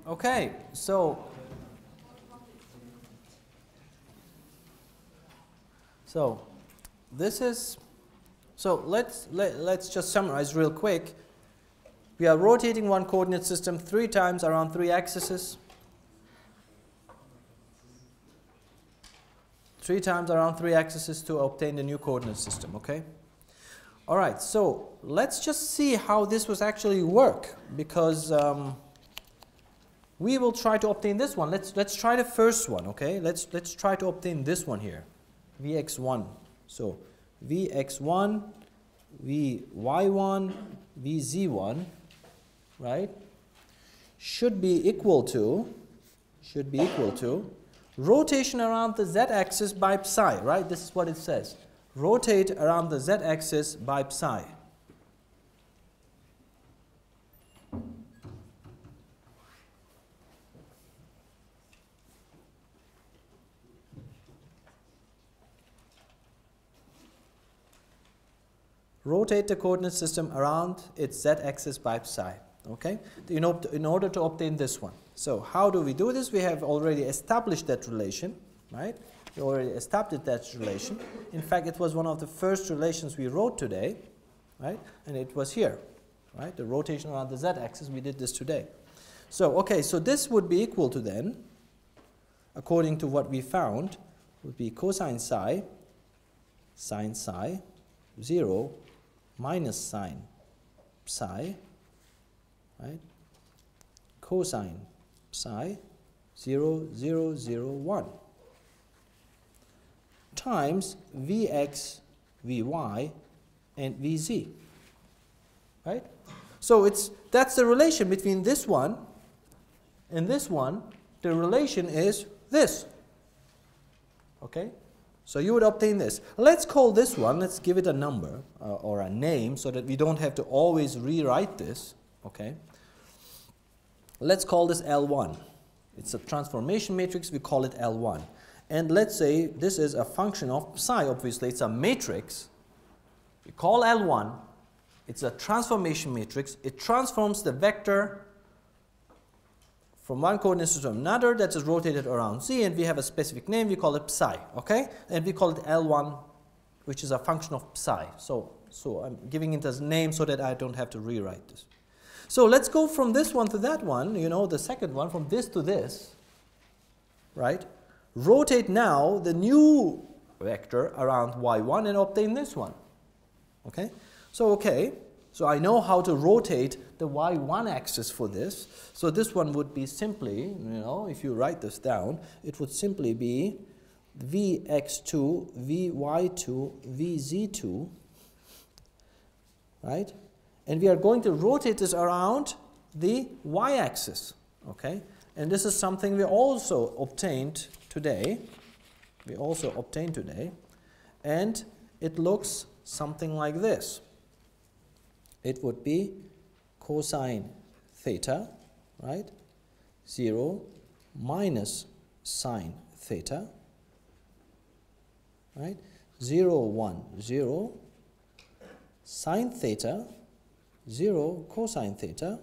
Okay, so this is, so let's just summarize real quick. We are rotating one coordinate system 3 times around 3 axes. 3 times around 3 axes to obtain the new coordinate system, okay? All right, so let's just see how this was actually work, because we will try to obtain this one. Let's try the first one, okay? Let's try to obtain this one here, Vx1. So Vx1, Vy1, Vz1, right? Should be equal to rotation around the z-axis by psi, right? This is what it says. Rotate around the z-axis by psi. Rotate the coordinate system around its z-axis by psi, okay? In order to obtain this one. So how do we do this? We have already established that relation, right? We already established that relation. In fact, it was one of the first relations we wrote today, right? And it was here, right? The rotation around the z-axis, we did this today. So, okay, so this would be equal to then, according to what we found, would be cosine psi, sine psi, 0, minus sine psi, right? Cosine psi, 0, 0, 0, 1. Times Vx, Vy, and Vz, right? So that's the relation between this one and this one. The relation is this, okay? So you would obtain this. Let's call this one, let's give it a number or a name so that we don't have to always rewrite this, okay? Let's call this L1. It's a transformation matrix, we call it L1. And let's say this is a function of psi, obviously it's a matrix. We call L1, it's a transformation matrix. It transforms the vector from one coordinate system to another that is rotated around z, and we have a specific name, we call it psi, okay? And we call it L1, which is a function of psi. So I'm giving it as a name so that I don't have to rewrite this. So let's go from this one to that one, you know, the second one, from this to this, right? Rotate now the new vector around y1 and obtain this one, okay? So I know how to rotate the y1 axis for this. So this one would be simply, you know, if you write this down, it would simply be Vx2, Vy2, Vz2, right? And we are going to rotate this around the y-axis, okay? And this is something we also obtained today. And it looks something like this. It would be cosine theta, right? 0 minus sine theta, right? 0, 1, 0, sine theta, 0 cosine theta,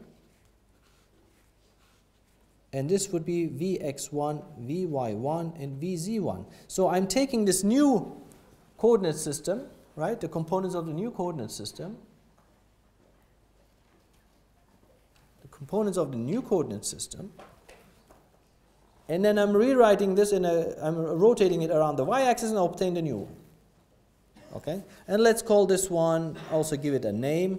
and this would be Vx1, Vy1, and Vz1. So I'm taking this new coordinate system, right? The components of the new coordinate system, and then I'm rewriting this I'm rotating it around the y-axis and obtain the new one. Okay, and let's call this one, also give it a name,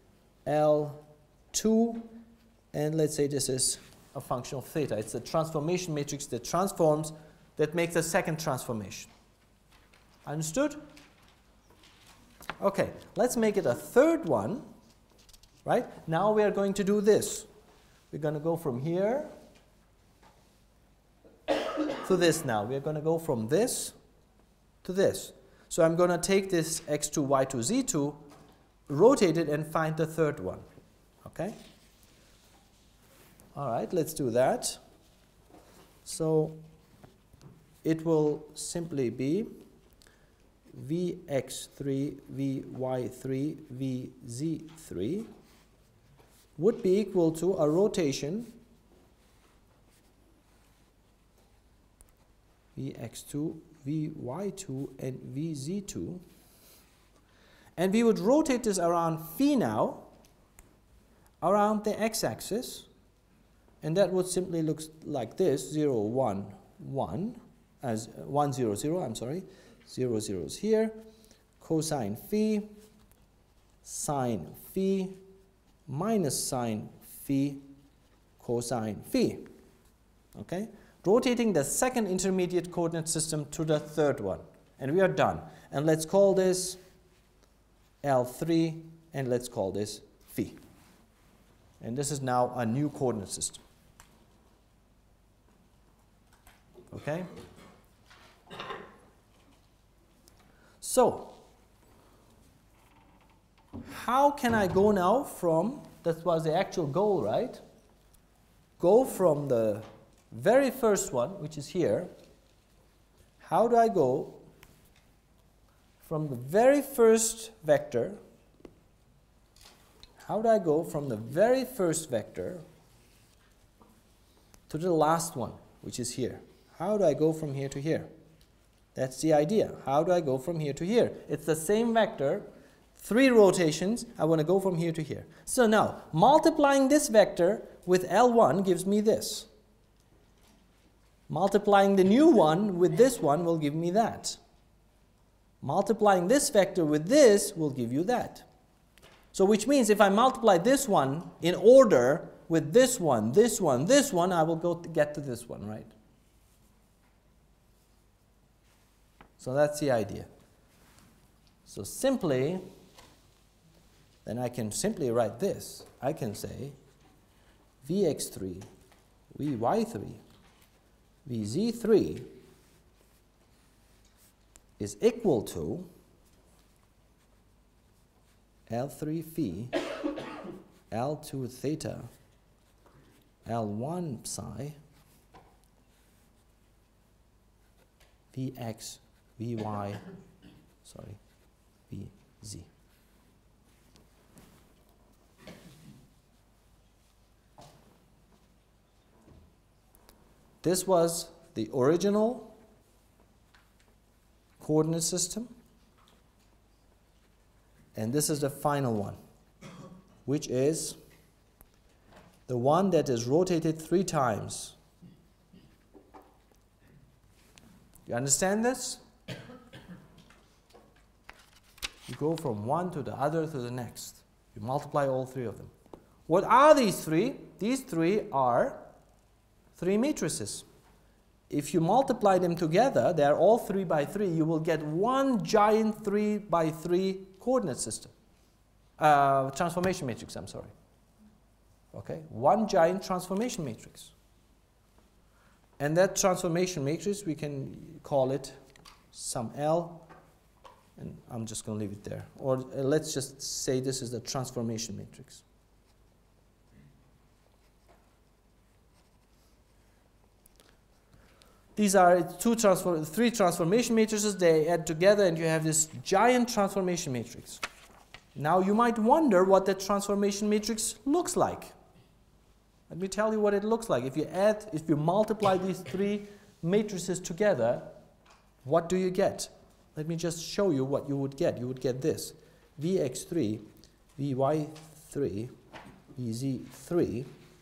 L2, and let's say this is a function of theta. It's a transformation matrix that transforms, that makes a second transformation. Understood? Okay, let's make it a third one. Right? Now we are going to do this. We're going to go from here to this now. We are going to go from this to this. So I'm going to take this x2, y2, z2, rotate it, and find the third one. Okay? All right, let's do that. So it will simply be Vx3, Vy3, Vz3 would be equal to a rotation Vx2, Vy2, and Vz2. And we would rotate this around phi now, around the x-axis. And that would simply look like this, 0, 1, 1, as 1, 0, 0, I'm sorry. 0, 0 is here. Cosine phi, sine phi, minus sine phi, cosine phi. Okay? Rotating the second intermediate coordinate system to the third one. And we are done. And let's call this L3, and let's call this phi. And this is now a new coordinate system. Okay? So, how can I go now from, that was the actual goal, right? Go from the very first one, which is here. How do I go from the very first vector? How do I go from the very first vector to the last one, which is here? How do I go from here to here? That's the idea. How do I go from here to here? It's the same vector, 3 rotations. I want to go from here to here. So now, multiplying this vector with L1 gives me this. Multiplying the new one with this one will give me that. Multiplying this vector with this will give you that. So which means if I multiply this one in order with this one, this one, this one, I will get to this one, right? So that's the idea. So simply, then I can simply write this. I can say Vx3, Vy3, Vz3 is equal to L3 phi, L2 theta, L1 psi, Vx, Vy, sorry, Vz. This was the original coordinate system, and this is the final one, which is the one that is rotated 3 times. You understand this? You go from one to the other to the next. You multiply all 3 of them. What are these 3? These 3 are 3 matrices. If you multiply them together, they are all 3 by 3, you will get one giant 3 by 3 coordinate system. Transformation matrix, I'm sorry. Okay, one giant transformation matrix. And that transformation matrix, we can call it some L, and I'm just going to leave it there. Or let's just say this is the transformation matrix. These are 3 transformation matrices. They add together and you have this giant transformation matrix. Now you might wonder what that transformation matrix looks like. Let me tell you what it looks like. If you multiply these 3 matrices together, what do you get? Let me just show you what you would get. You would get this: Vx3, Vy3, Vz3,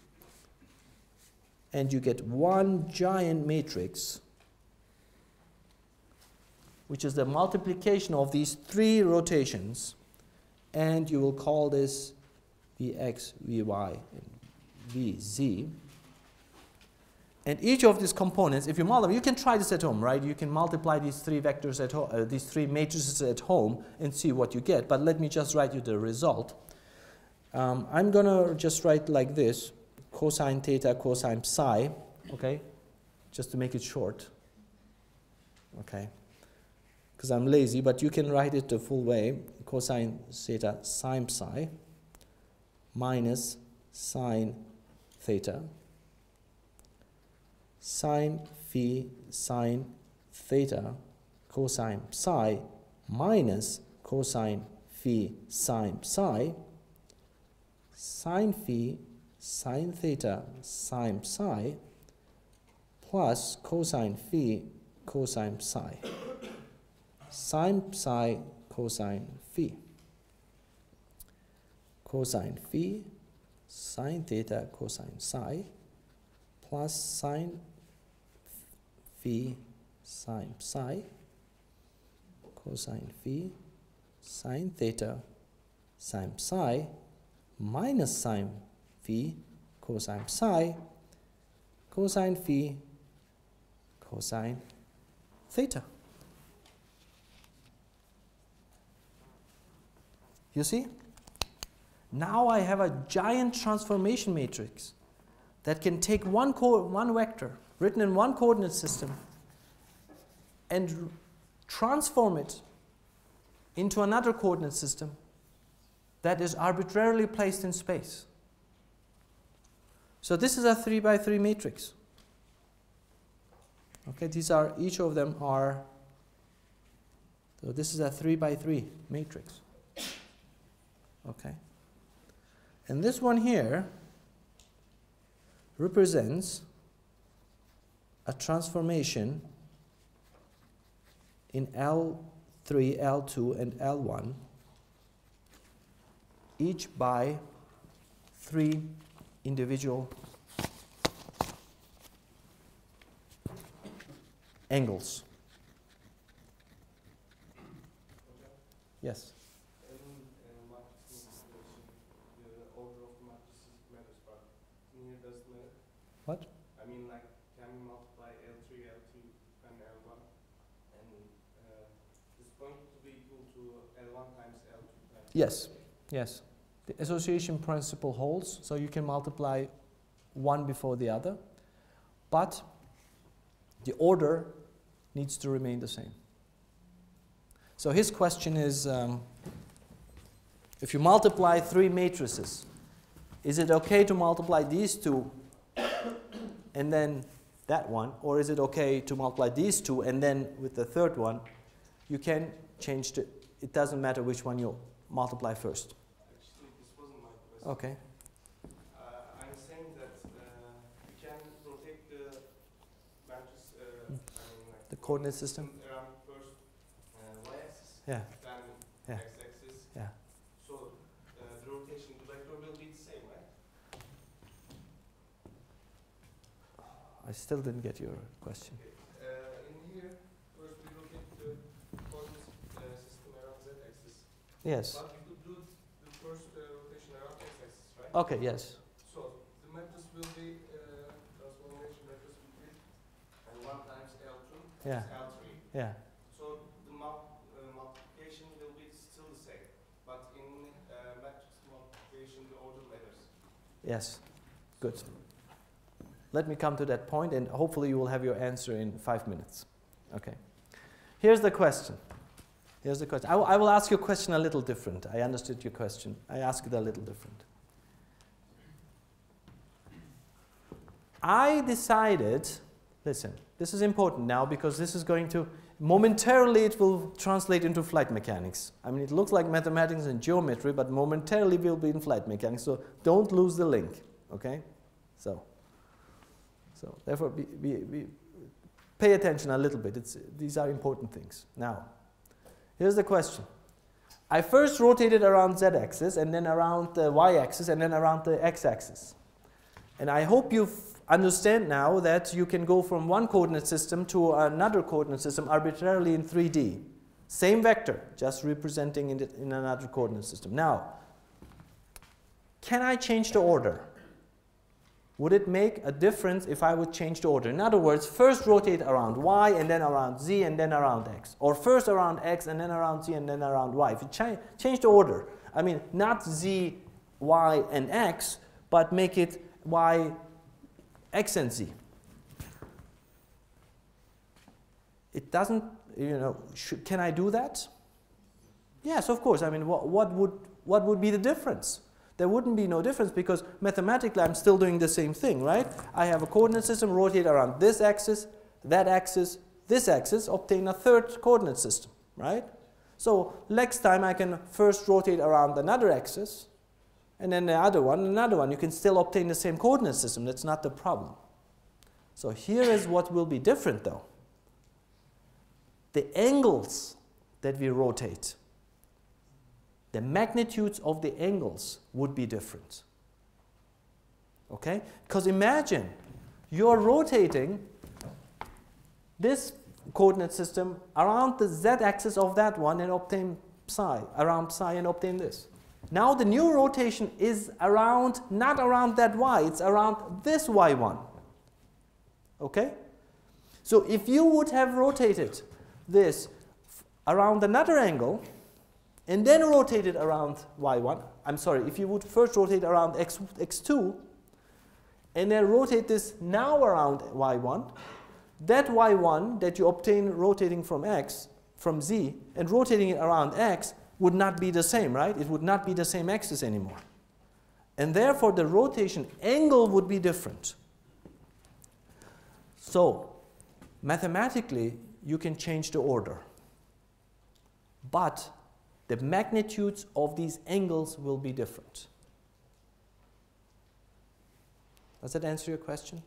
and you get one giant matrix, which is the multiplication of these 3 rotations, and you will call this Vx, Vy, and Vz. And each of these components, if you multiply, you can try this at home, right? You can multiply these 3 vectors at home, these 3 matrices at home, and see what you get. But let me just write you the result. I'm gonna just write like this: cosine theta, cosine psi, okay? Just to make it short, okay? Because I'm lazy, but you can write it the full way: cosine theta, sine psi, minus sine theta, sine phi, sine theta, cosine psi, minus cosine phi, sine psi, sine phi, sine theta, sine psi, plus cosine phi, cosine psi. Sine psi cosine phi. Cosine phi sine theta cosine psi plus sine phi sine psi cosine phi sine theta sine psi minus sine phi cosine psi cosine phi cosine theta. You see? Now I have a giant transformation matrix that can take one vector written in one coordinate system and transform it into another coordinate system that is arbitrarily placed in space. So this is a 3 by 3 matrix. Okay, these are, each of them are, so this is a 3 by 3 matrix. Okay. And this one here represents a transformation in L3, L2, and L1, each by 3 individual angles. Yes? What? I mean, like, can we multiply L3, L2, and L1? And is going to be equal to L1 times L2 times Yes, yes. The association principle holds, so you can multiply one before the other, but the order needs to remain the same. So his question is, if you multiply 3 matrices, is it okay to multiply these 2 and then that one, or is it okay to multiply these 2 and then with the third one, you can change it doesn't matter which one you multiply first. Actually, this wasn't my question. Okay. I'm saying that we can rotate the matrix, I mean, like The coordinate system? around first y-axis, Yeah. then Yeah. x-axis. Yeah. So the rotation vector will be the same, right? I still didn't get your question. Okay. In here, first we rotate the coordinate system around z-axis. Yes. But we could do the first rotation around x-axis, right? Okay, yes. So the matrix will be transformation matrix will be L1 times L2 Yeah. times L3. Yeah. So the multiplication will be still the same, but in matrix multiplication the order matters. Yes. Good. Let me come to that point, and hopefully you will have your answer in 5 minutes. Okay. Here's the question. Here's the question. I will ask your question a little different. I understood your question. I ask it a little different. I decided, listen, this is important now because this is going to, momentarily it will translate into flight mechanics. I mean, it looks like mathematics and geometry, but momentarily will be in flight mechanics. So don't lose the link, okay? So therefore, pay attention a little bit. These are important things. Now, here's the question. I first rotated around z-axis, and then around the y-axis, and then around the x-axis. And I hope you understand now that you can go from one coordinate system to another coordinate system arbitrarily in 3D. Same vector, just representing it in another coordinate system. Now, can I change the order? Would it make a difference if I would change the order? In other words, first rotate around y, and then around z, and then around x. Or first around x, and then around z, and then around y. If you change the order, I mean, not z, y, and x, but make it y, x, and z. It doesn't, can I do that? Yes, of course. I mean, what would be the difference? There wouldn't be no difference because mathematically I'm still doing the same thing, right? I have a coordinate system, rotate around this axis, this axis, obtain a third coordinate system, right? So next time I can first rotate around another axis, and then the other one, another one. You can still obtain the same coordinate system. That's not the problem. So here is what will be different though. the angles that we rotate, the magnitudes of the angles would be different. Okay? Because imagine you're rotating this coordinate system around the z-axis of that one and obtain psi, around psi and obtain this. Now the new rotation is around, not around that y, it's around this y1. Okay? So if you would have rotated this around another angle and then rotated around y1, I'm sorry, if you would first rotate around x2 and then rotate this now around y1, that y1 that you obtain rotating from x, from z, and rotating it around x would not be the same, right? It would not be the same axis anymore. And therefore the rotation angle would be different. So mathematically you can change the order, but the magnitudes of these angles will be different. Does that answer your question?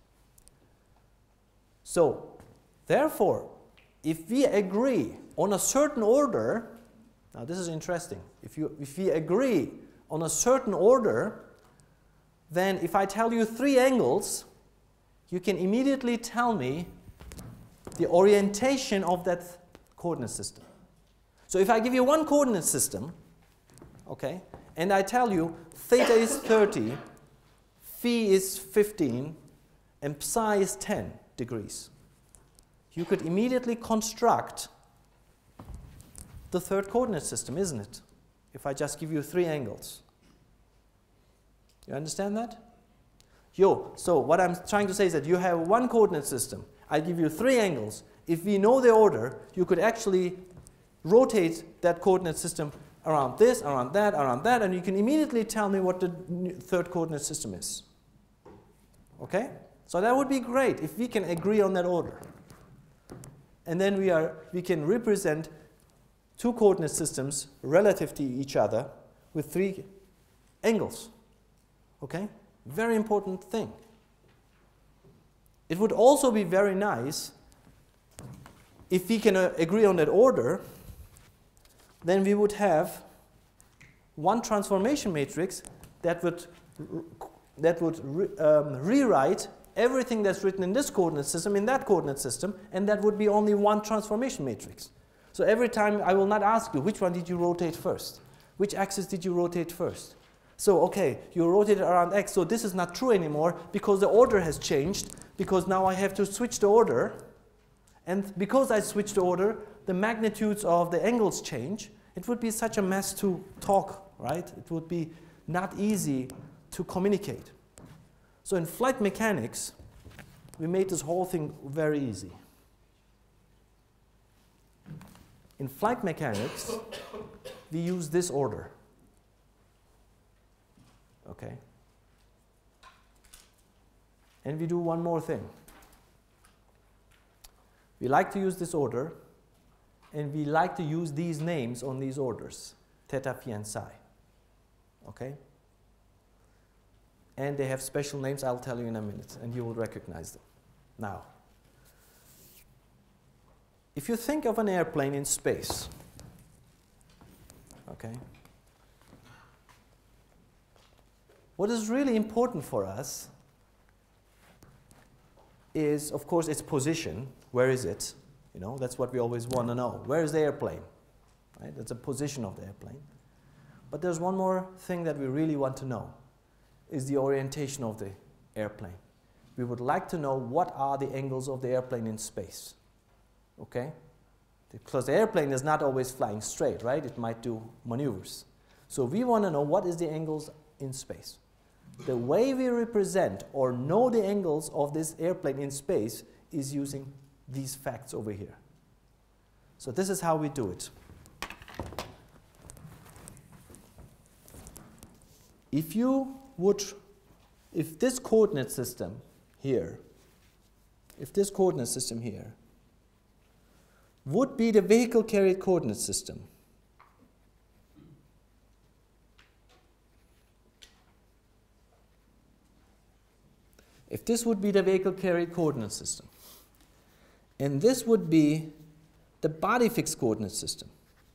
So, therefore, if we agree on a certain order, now this is interesting, if we agree on a certain order, then if I tell you 3 angles, you can immediately tell me the orientation of that coordinate system. So if I give you one coordinate system, okay, and I tell you theta is 30, phi is 15, and psi is 10 degrees, you could immediately construct the third coordinate system, isn't it? If I just give you 3 angles. You understand that? So what I'm trying to say is that you have one coordinate system. I give you 3 angles. If we know the order, you could actually rotate that coordinate system around this, around that, and you can immediately tell me what the third coordinate system is. Okay? So that would be great if we can agree on that order. And then we can represent 2 coordinate systems relative to each other with 3 angles. Okay? Very important thing. It would also be very nice if we can agree on that order, then we would have one transformation matrix that would rewrite everything that's written in this coordinate system in that coordinate system, and that would be only one transformation matrix. So every time I will not ask you which one did you rotate first, which axis did you rotate first. So okay, you rotated around x, so this is not true anymore because the order has changed, because now I have to switch the order, and because I switched the order, the magnitudes of the angles change. It would be such a mess to talk, right? It would be not easy to communicate. So in flight mechanics, we made this whole thing very easy. In flight mechanics, we use this order. Okay? And we do one more thing. We like to use this order, and we like to use these names on these orders, theta, phi, and psi. Okay? And they have special names, I'll tell you in a minute, and you will recognize them. Now, if you think of an airplane in space, okay, what is really important for us is, of course, its position. Where is it? You know, that's what we always want to know. Where is the airplane? Right? That's the position of the airplane. But there's one more thing that we really want to know, is the orientation of the airplane. We would like to know what are the angles of the airplane in space. Okay? Because the airplane is not always flying straight, right? It might do maneuvers. So we want to know what is the angles in space. The way we represent or know the angles of this airplane in space is using these facts over here. So this is how we do it. If this coordinate system here, would be the vehicle carried coordinate system, and this would be the body fixed coordinate system.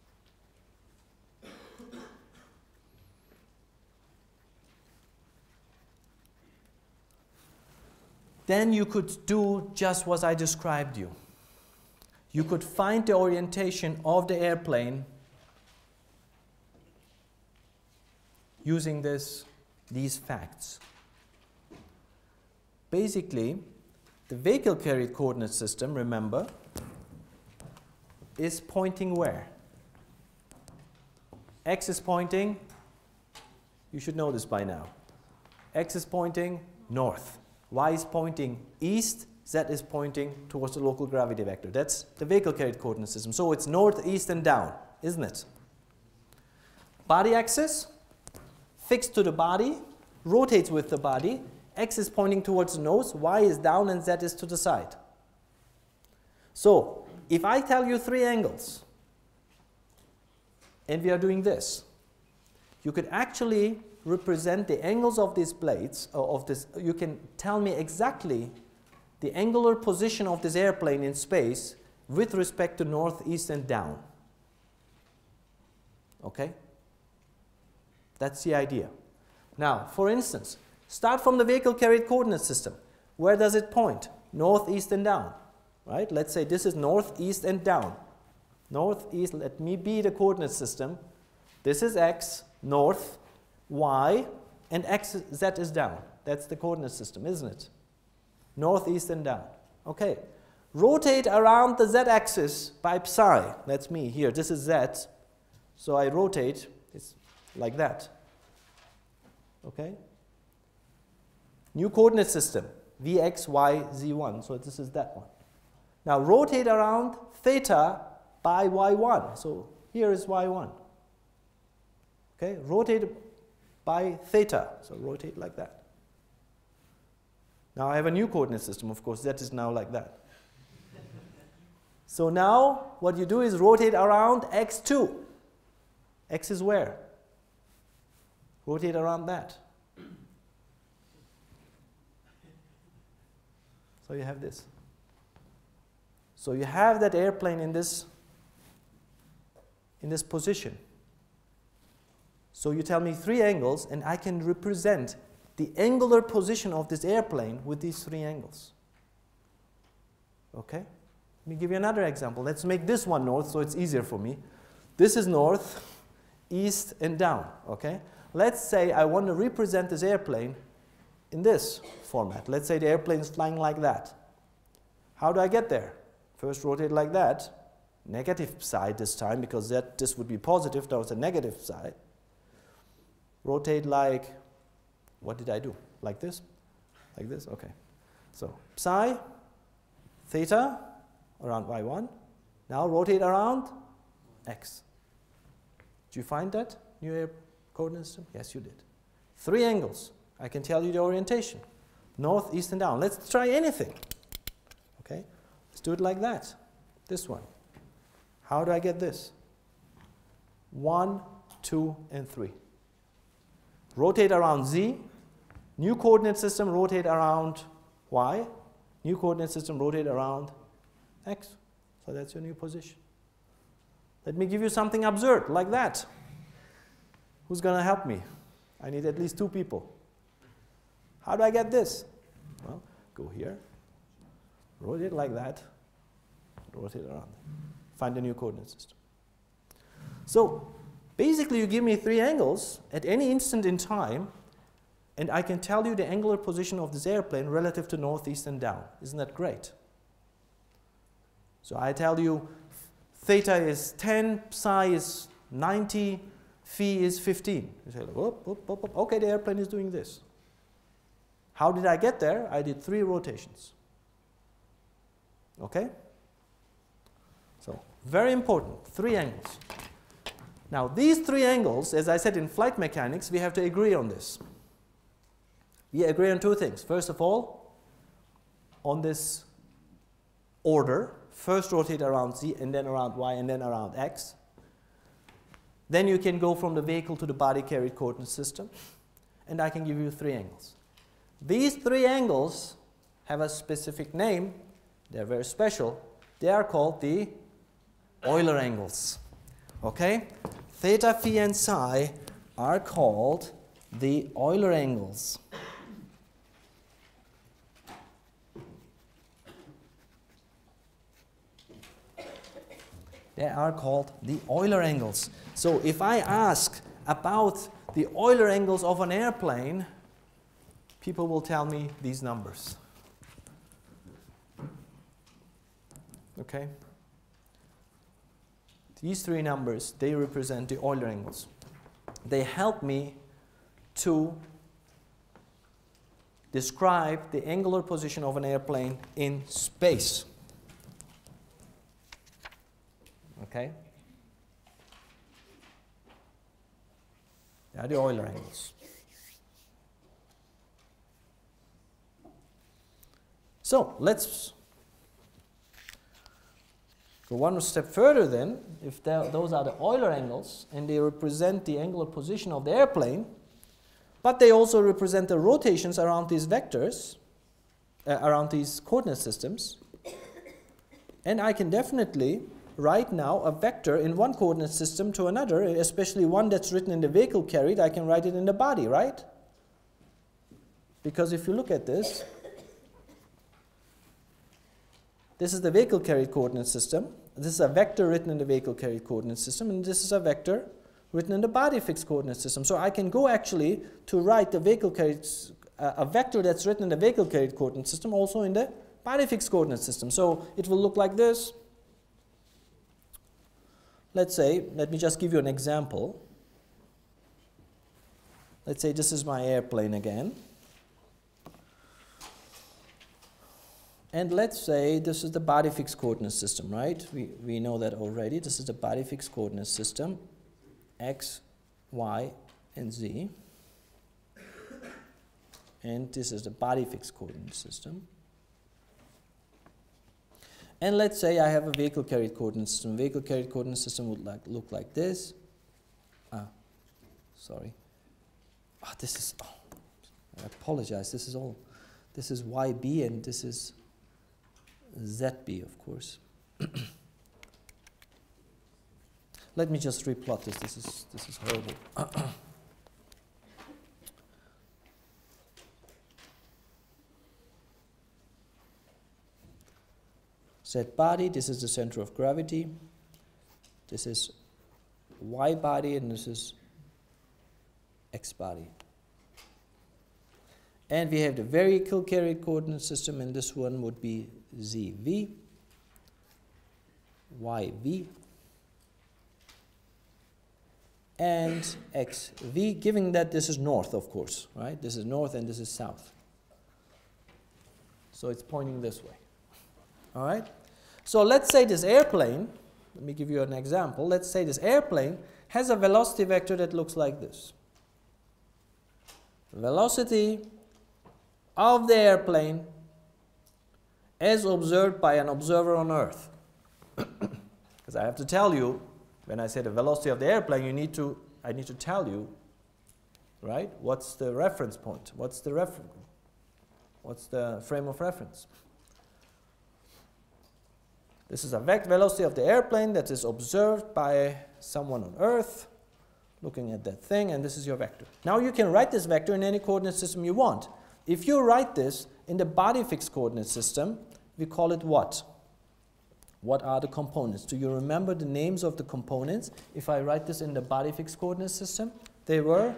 Then you could do just what I described you. You could find the orientation of the airplane using these facts. Basically, the vehicle carried coordinate system, remember, is pointing where? X is pointing, you should know this by now. X is pointing north. Y is pointing east, Z is pointing towards the local gravity vector. That's the vehicle carried coordinate system. So it's north, east, and down, isn't it? Body axis, fixed to the body, rotates with the body. X is pointing towards the nose, Y is down, and Z is to the side. So if I tell you 3 angles, and we are doing this, you could actually represent the angles of these blades, you can tell me exactly the angular position of this airplane in space with respect to north, east, and down. Okay? That's the idea. Now, for instance, start from the vehicle carried coordinate system. Where does it point? North, east, and down. Right? Let's say this is north, east, and down. North, east, let me be the coordinate system. This is X, north, Y, and Z is down. That's the coordinate system, isn't it? North, east, and down. Okay. Rotate around the Z-axis by psi. That's me here. This is Z. So I rotate. It's like that. Okay. New coordinate system. Vx, Y, Z1. So this is that one. Now rotate around theta by Y1. So here is Y1. Okay. Rotate by theta. So rotate like that. Now I have a new coordinate system, of course. Z is now like that. So now what you do is rotate around X2. X is where? Rotate around that. So you have this. So you have that airplane in this position. So you tell me 3 angles, and I can represent the angular position of this airplane with these 3 angles. Okay? Let me give you another example. Let's make this one north so it's easier for me. This is north, east, and down. Okay? Let's say I want to represent this airplane in this format. Let's say the airplane is flying like that. How do I get there? First rotate like that. Negative side this time, because this would be positive. That was a negative side. Rotate like, what did I do? Like this? Like this? Okay. So psi, theta, around Y1. Now rotate around X. Did you find that new air coordinate system? Yes, you did. 3 angles. I can tell you the orientation. North, east, and down. Let's try anything. Okay? Let's do it like that. This one. How do I get this? 1, 2, and 3. Rotate around Z. New coordinate system, rotate around Y. New coordinate system, rotate around X. So that's your new position. Let me give you something absurd, like that. Who's going to help me? I need at least 2 people. How do I get this? Well, go here. Rotate like that. Rotate around. Find a new coordinate system. So basically, you give me 3 angles at any instant in time, and I can tell you the angular position of this airplane relative to north, east, and down. Isn't that great? So I tell you theta is 10, psi is 90, phi is 15. You say, whoop, whoop, whoop, whoop. Okay, the airplane is doing this. How did I get there? I did 3 rotations. Okay? So, very important, 3 angles. Now, these 3 angles, as I said in flight mechanics, we have to agree on this. We agree on 2 things. First of all, on this order, first rotate around Z, and then around Y, and then around X. Then you can go from the vehicle to the body carried coordinate system, and I can give you 3 angles. These 3 angles have a specific name. They're very special. They are called the Euler angles. Okay? Theta, phi, and psi are called the Euler angles. They are called the Euler angles. So if I ask about the Euler angles of an airplane, people will tell me these numbers. Okay? These three numbers, they represent the Euler angles. They help me to describe the angular position of an airplane in space. Okay? They are the Euler angles. So let's go one step further then. If those are the Euler angles and they represent the angular position of the airplane, but they also represent the rotations around these vectors, around these coordinate systems, and I can definitely write now a vector in one coordinate system to another, especially one that's written in the vehicle carried, I can write it in the body, right? Because if you look at this, this is the vehicle carried coordinate system. This is a vector written in the vehicle carried coordinate system, and this is a vector written in the body fixed coordinate system. So I can go actually to write the vehicle carried, a vector that's written in the vehicle carried coordinate system also in the body fixed coordinate system. So it will look like this. Let's say, let me just give you an example. Let's say this is my airplane again. And let's say this is the body fixed coordinate system, right? We know that already. This is the body fixed coordinate system, x, y, and z. And this is the body fixed coordinate system. And let's say I have a vehicle carried coordinate system. Vehicle carried coordinate system would look like this. Sorry. This is, I apologize. This is YB and this is ZB, of course. Let me just replot this. This is horrible. Z body, this is the center of gravity. This is Y body and this is X body. And we have the vehicle carried coordinate system, and this one would be ZV, YV, and XV, given that this is north, of course, right? This is north and this is south. So it's pointing this way. All right? So let's say this airplane, let me give you an example. Let's say this airplane has a velocity vector that looks like this. Velocity of the airplane as observed by an observer on Earth. Because I have to tell you, when I say the velocity of the airplane, I need to tell you, right? What's the reference point? What's the frame of reference? This is a velocity of the airplane that is observed by someone on Earth looking at that thing, and this is your vector. Now you can write this vector in any coordinate system you want. If you write this in the body fixed coordinate system, we call it what? What are the components? Do you remember the names of the components? If I write this in the body fixed coordinate system, they were?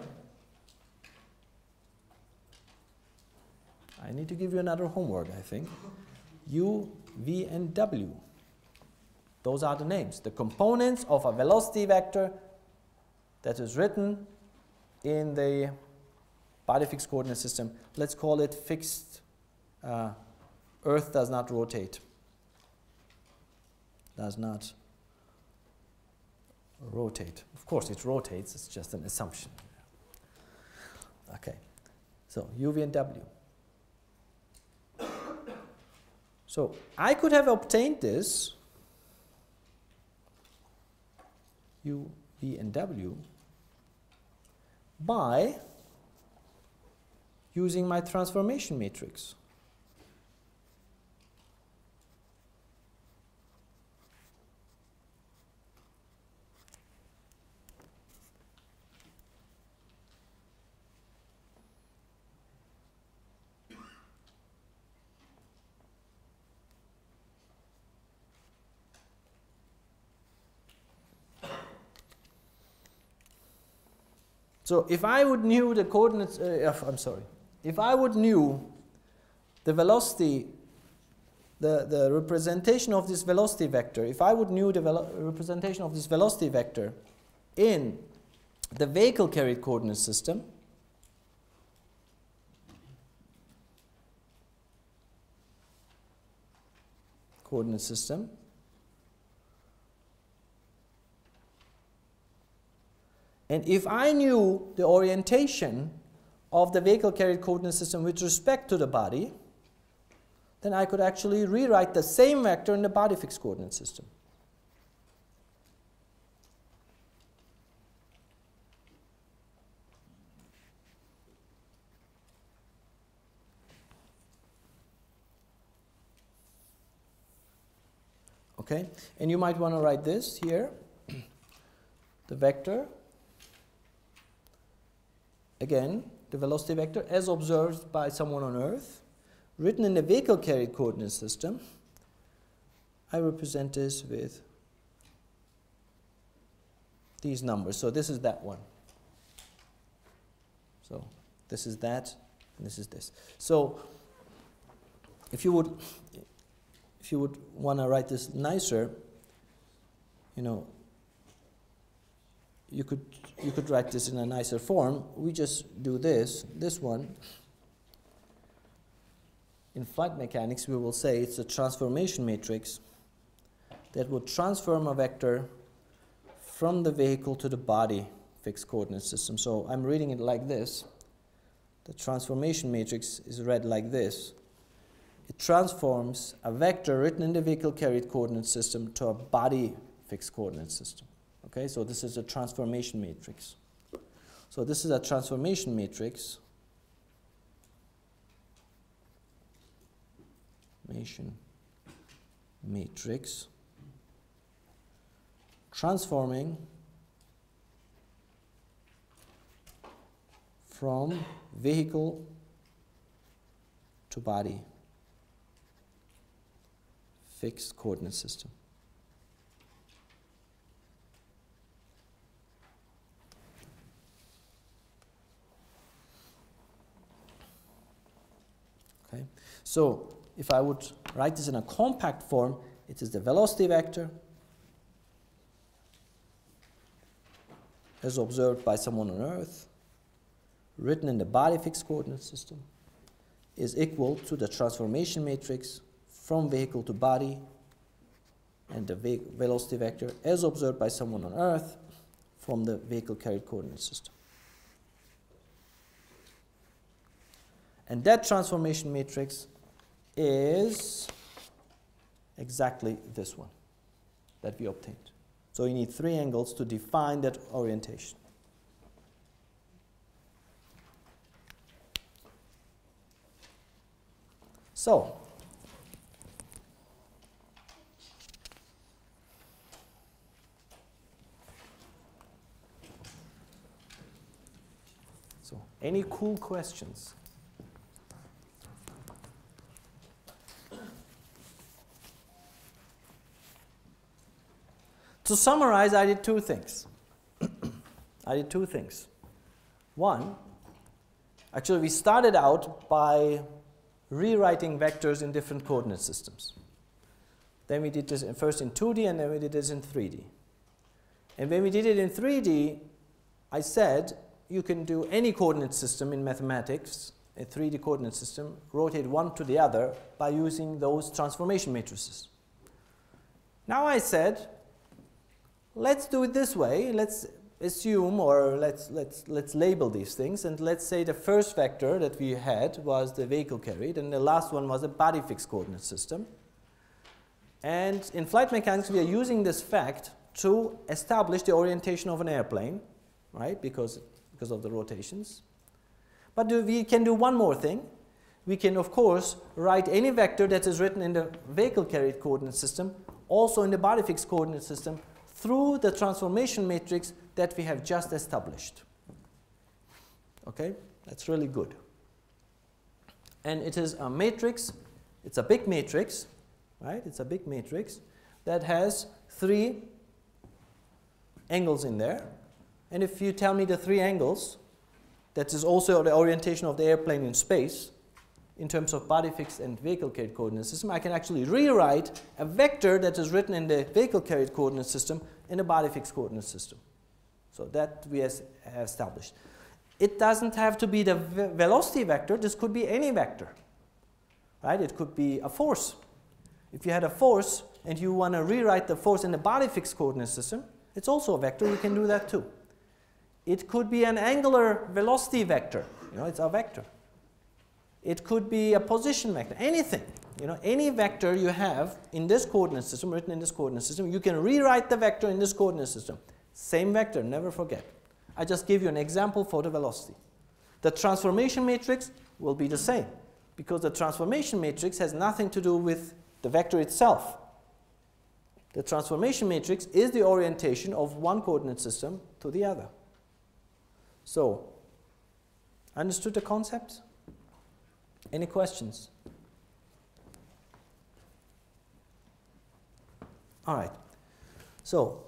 I need to give you another homework, I think. U, V, and W. Those are the names, the components of a velocity vector that is written in the body fixed coordinate system. Let's call it fixed. Earth does not rotate. Does not rotate. Of course it rotates, it's just an assumption. Okay, so U, V, and W. So I could have obtained this U, V, and W by using my transformation matrix. So if I would knew the coordinates, if I would knew the velocity, the representation of this velocity vector, if I would knew the representation of this velocity vector in the vehicle carried coordinate system, and if I knew the orientation of the vehicle carried coordinate system with respect to the body, then I could actually rewrite the same vector in the body fixed coordinate system. Okay, and you might want to write this here, the vector, again, the velocity vector as observed by someone on Earth, written in the vehicle carried coordinate system. I represent this with these numbers. So this is that one. So this is that, and this is this. So if you would want to write this nicer, you know, you could write this in a nicer form. We just do this one. In flight mechanics, we will say it's a transformation matrix that would transform a vector from the vehicle to the body fixed coordinate system. So I'm reading it like this. The transformation matrix is read like this. It transforms a vector written in the vehicle carried coordinate system to a body fixed coordinate system. Okay, so this is a transformation matrix. So this is a transformation matrix. Transforming from vehicle to body fixed coordinate system. Okay, so if I would write this in a compact form, it is the velocity vector as observed by someone on Earth, written in the body fixed coordinate system, is equal to the transformation matrix from vehicle to body and the velocity vector as observed by someone on Earth from the vehicle carried coordinate system. And that transformation matrix is exactly this one that we obtained. So you need 3 angles to define that orientation. So any cool questions? To summarize, I did 2 things. One, actually we started out by rewriting vectors in different coordinate systems. Then we did this first in 2D and then we did this in 3D. And when we did it in 3D, I said you can do any coordinate system in mathematics, a 3D coordinate system, rotate one to the other by using those transformation matrices. Now I said, let's do it this way. Let's assume, or let's label these things, and let's say the first vector that we had was the vehicle carried, and the last one was a body fixed coordinate system. And in flight mechanics, we are using this fact to establish the orientation of an airplane, right? Because of the rotations. But we can do one more thing. We can, of course, write any vector that is written in the vehicle carried coordinate system, also in the body fixed coordinate system, through the transformation matrix that we have just established. Okay, that's really good. And it is a matrix, it's a big matrix, right? It's a big matrix that has 3 angles in there. And if you tell me the three angles, that is also the orientation of the airplane in space, in terms of body fixed and vehicle carried coordinate system, I can actually rewrite a vector that is written in the vehicle carried coordinate system in a body fixed coordinate system. So that we have established. It doesn't have to be the velocity vector. This could be any vector, right? It could be a force. If you had a force and you want to rewrite the force in the body fixed coordinate system, it's also a vector. You can do that too. It could be an angular velocity vector. You know, it's a vector. It could be a position vector. Anything. You know, any vector you have in this coordinate system, written in this coordinate system, you can rewrite the vector in this coordinate system. Same vector, never forget. I just gave you an example for the velocity. The transformation matrix will be the same, because the transformation matrix has nothing to do with the vector itself. The transformation matrix is the orientation of one coordinate system to the other. So, understood the concept? Any questions? All right. So,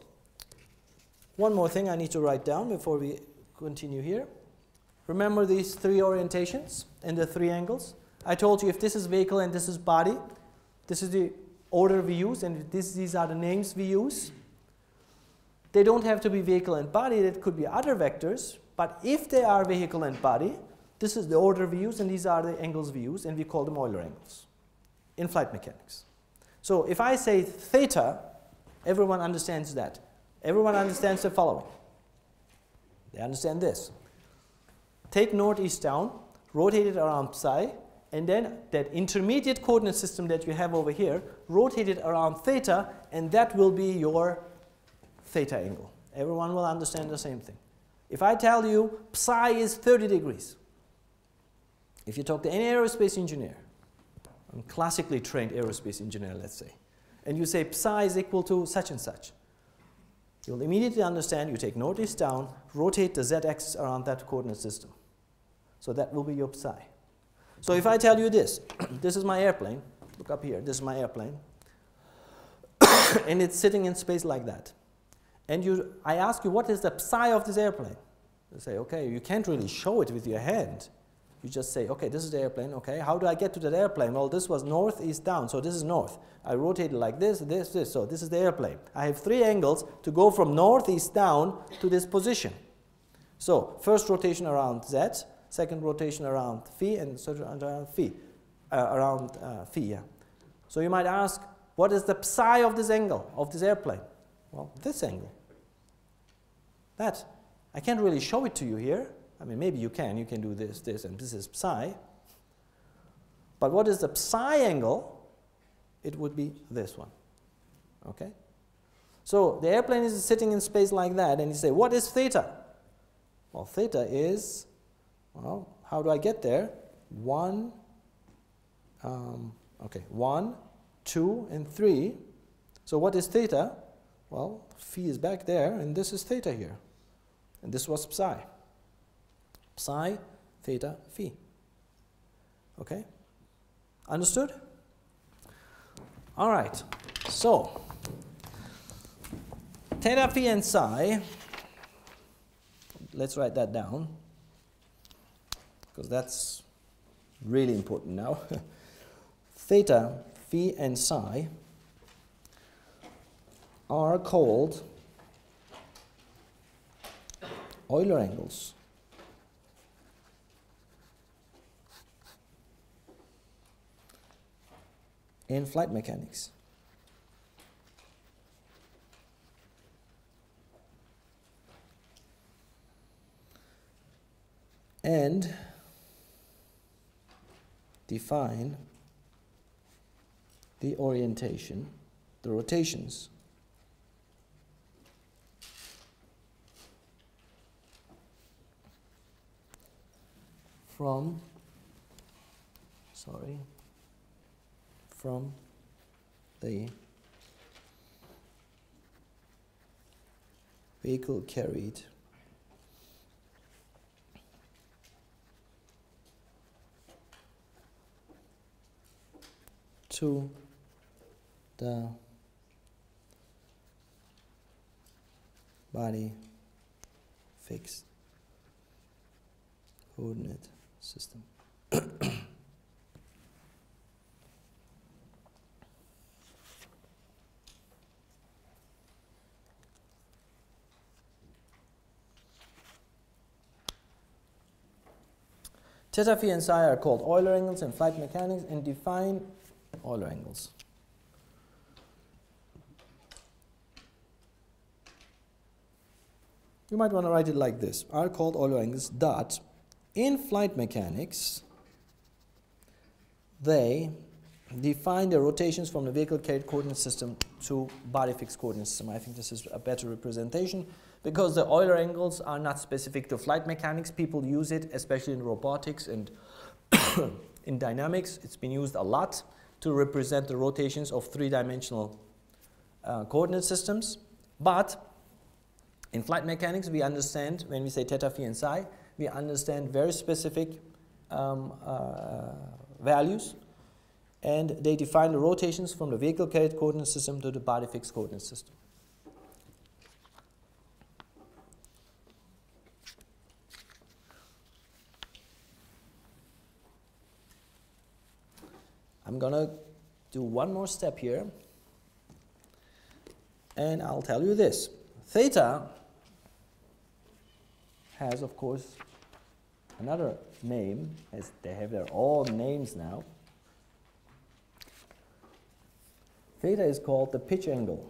one more thing I need to write down before we continue here. Remember these three orientations and the three angles? I told you if this is vehicle and this is body, this is the order we use, and these are the names we use. They don't have to be vehicle and body, it could be other vectors, but if they are vehicle and body, this is the order we use and these are the angles we use, and we call them Euler angles in flight mechanics. So if I say theta, everyone understands that. Everyone understands the following. They understand this. Take northeast down, rotate it around psi, and then that intermediate coordinate system that you have over here, rotate it around theta, and that will be your theta angle. Everyone will understand the same thing. If I tell you psi is 30 degrees, if you talk to any aerospace engineer, a classically trained aerospace engineer, let's say, and you say psi is equal to such and such, you'll immediately understand you take northeast down, rotate the z-axis around that coordinate system. So that will be your psi. So if I tell you this, this is my airplane, look up here, this is my airplane, and it's sitting in space like that. And I ask you, what is the psi of this airplane? You say, okay, you can't really show it with your hand. You just say, okay, this is the airplane, okay, how do I get to that airplane? Well, this was north, east, down, so this is north. I rotate it like this, this, this, so this is the airplane. I have three angles to go from north, east, down to this position. So, first rotation around z, second rotation around phi, and third around phi, phi, yeah. So you might ask, what is the psi of this angle, of this airplane? Well, this angle. That. I can't really show it to you here. I mean, maybe you can do this, this, and this is psi. But what is the psi angle? It would be this one, okay? So the airplane is sitting in space like that, and you say, what is theta? Well, theta is, well, how do I get there? 1, 2, and 3. So what is theta? Well, phi is back there, and this is theta here. And this was psi. Psi, theta, phi. Okay? Understood? All right. So, theta, phi, and psi, let's write that down, because that's really important now. Theta, phi, and psi are called Euler angles. In flight mechanics. And define the orientation, the rotations from the vehicle carried to the body fixed coordinate system. Theta, phi, and psi are called Euler angles in flight mechanics and define Euler angles. You might want to write it like this. Are called Euler angles dot. In flight mechanics, they define the rotations from the vehicle carried coordinate system to body fixed coordinate system. I think this is a better representation because the Euler angles are not specific to flight mechanics. People use it, especially in robotics and in dynamics. It's been used a lot to represent the rotations of three-dimensional coordinate systems. But in flight mechanics, we understand, when we say theta, phi, and psi, we understand very specific values, and they define the rotations from the vehicle carried coordinate system to the body fixed coordinate system. I'm going to do one more step here, and I'll tell you this. Theta has, of course, another name, as they have their own names now. Theta is called the pitch angle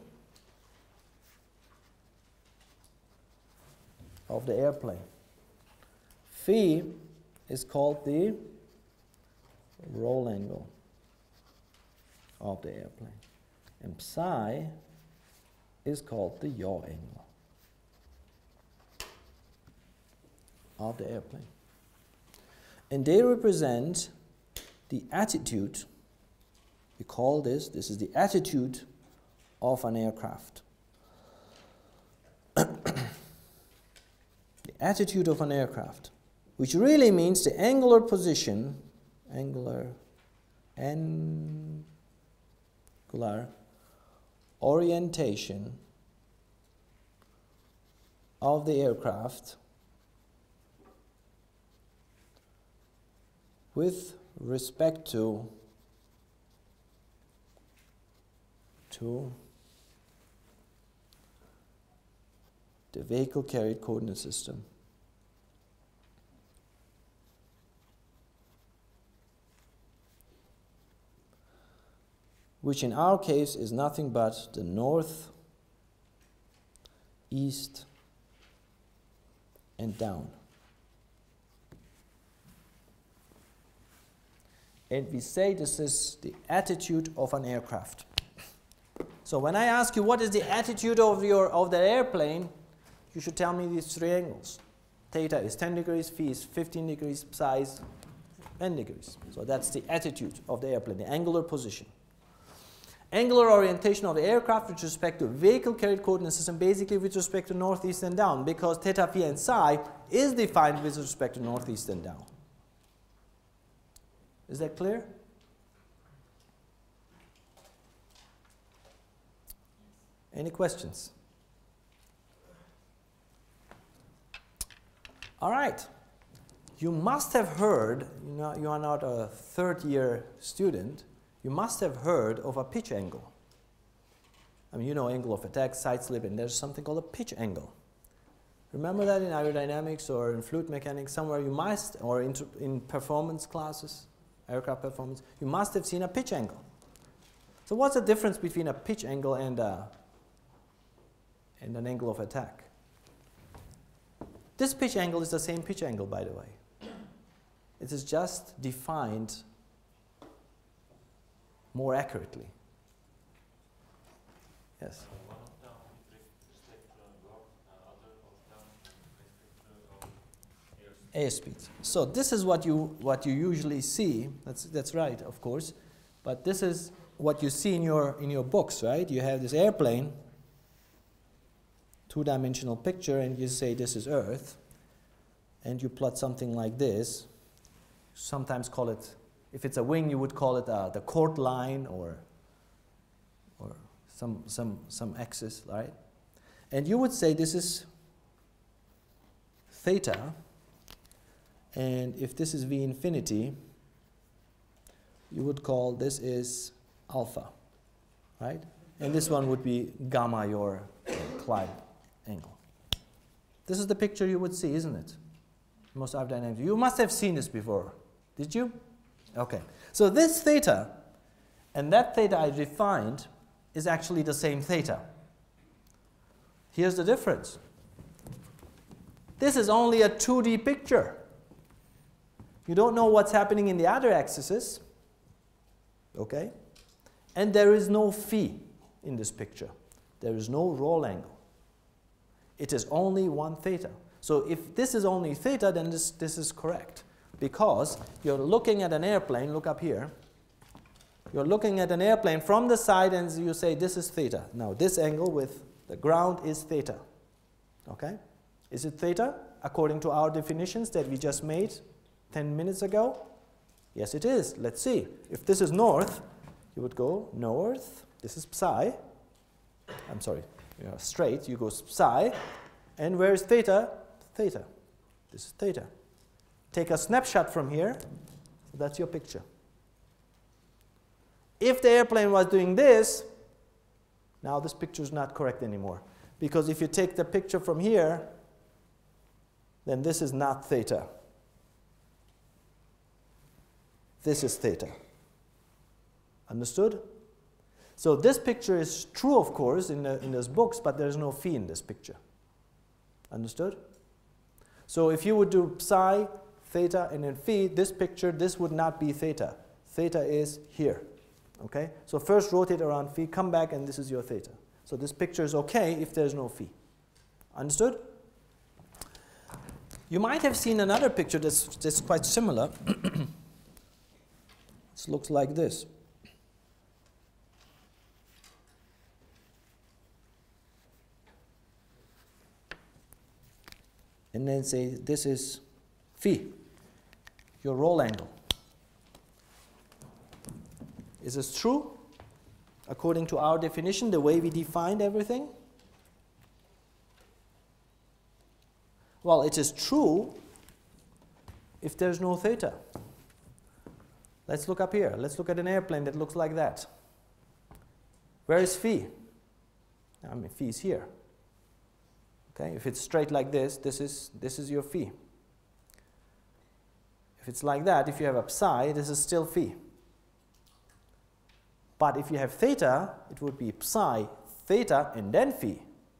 of the airplane. Phi is called the roll angle of the airplane. And psi is called the yaw angle of the airplane. And they represent the attitude, we call this is the attitude of an aircraft. The attitude of an aircraft, which really means the angular position, angular orientation of the aircraft with respect to the vehicle carried coordinate system. Which in our case is nothing but the north, east, and down. And we say this is the attitude of an aircraft. So when I ask you what is the attitude of the airplane, you should tell me these three angles. Theta is 10 degrees, phi is 15 degrees, psi is 10 degrees. So that's the attitude of the airplane, the angular position. Angular orientation of the aircraft with respect to vehicle carried coordinate system, basically with respect to northeast and down, because theta, phi, and psi is defined with respect to northeast and down. Is that clear? Any questions? All right. You must have heard, you are not a third-year student, you must have heard of a pitch angle. I mean, you know angle of attack, side slip, and there's something called a pitch angle. Remember that in aerodynamics or in fluid mechanics, somewhere you must, or in performance classes, aircraft performance, you must have seen a pitch angle. So what's the difference between a pitch angle and an angle of attack? This pitch angle is the same pitch angle, by the way. It is just defined more accurately. Yes? One of them with respect to work, other of them with respect to airspeed. So this is what you usually see. That's right, of course. But this is what you see in your books, right? You have this airplane, two-dimensional picture, and you say this is Earth, and you plot something like this. Sometimes call it, if it's a wing, you would call it the chord line or some axis, right? And you would say this is theta, and if this is V infinity, you would call this is alpha, right? And this one would be gamma, your climb angle. This is the picture you would see, isn't it? Most of dynamics. You must have seen this before. Did you? Okay. So this theta and that theta I defined is actually the same theta. Here's the difference. This is only a 2D picture. You don't know what's happening in the other axes. Okay? And there is no phi in this picture. There is no roll angle. It is only one theta. So if this is only theta, then this is correct. Because you're looking at an airplane, look up here. You're looking at an airplane from the side and you say this is theta. Now this angle with the ground is theta. Okay? Is it theta according to our definitions that we just made 10 minutes ago? Yes, it is. Let's see. If this is north, you would go north. This is psi. I'm sorry. You're straight. You go psi. And where is theta? Theta. This is theta. Take a snapshot from here. So that's your picture. If the airplane was doing this, now this picture is not correct anymore. Because if you take the picture from here, then this is not theta. This is theta. Understood? So this picture is true, of course, in those books, but there's no phi in this picture. Understood? So if you would do psi, theta, and then phi, this picture, this would not be theta. Theta is here. Okay? So first rotate around phi, come back, and this is your theta. So this picture is okay if there's no phi. Understood? You might have seen another picture that's quite similar. This looks like this. And then say this is phi, your roll angle. Is this true? According to our definition, the way we defined everything? Well, it is true if there's no theta. Let's look up here. Let's look at an airplane that looks like that. Where is phi? I mean, phi is here. Okay, if it's straight like this, this is your phi. If it's like that, if you have a psi, this is still phi. But if you have theta, it would be psi, theta, and then phi.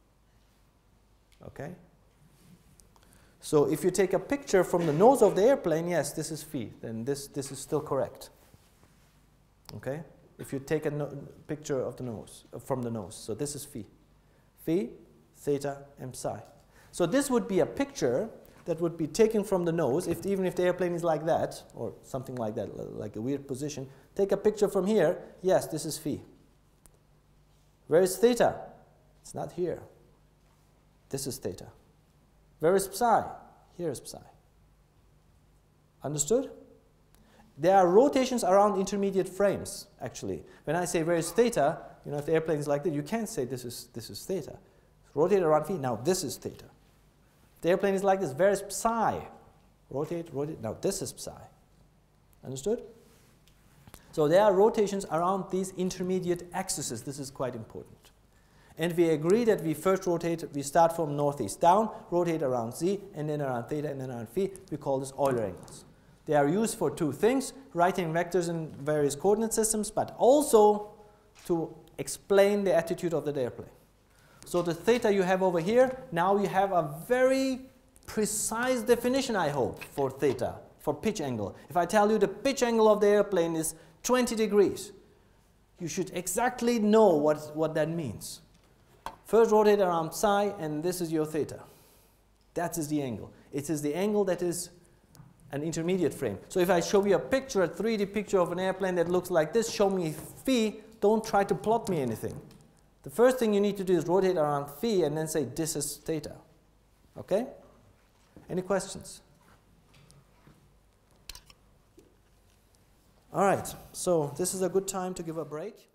Okay? So if you take a picture from the nose of the airplane, yes, this is phi, then this is still correct. Okay? If you take a picture of the nose, from the nose, so this is phi. Phi, theta, and psi. So this would be a picture that would be taken from the nose, even if the airplane is like that, or something like that, like a weird position. Take a picture from here, yes, this is phi. Where is theta? It's not here. This is theta. Where is psi? Here is psi. Understood? There are rotations around intermediate frames, actually. When I say where is theta, you know, if the airplane is like that, you can't say this is theta. Rotate around phi, now this is theta. If the airplane is like this, where is psi? Rotate, rotate, now this is psi. Understood? So there are rotations around these intermediate axes. This is quite important. And we agree that we first rotate, we start from northeast down, rotate around z, and then around theta, and then around phi. We call this Euler angles. They are used for two things, writing vectors in various coordinate systems, but also to explain the attitude of the airplane. So the theta you have over here, now you have a very precise definition, I hope, for theta, for pitch angle. If I tell you the pitch angle of the airplane is 20 degrees, you should exactly know what that means. First rotate around psi, and this is your theta. That is the angle. It is the angle that is an intermediate frame. So if I show you a picture, a 3D picture of an airplane that looks like this, show me phi, don't try to plot me anything. The first thing you need to do is rotate around phi and then say this is theta. Okay? Any questions? All right, so this is a good time to give a break.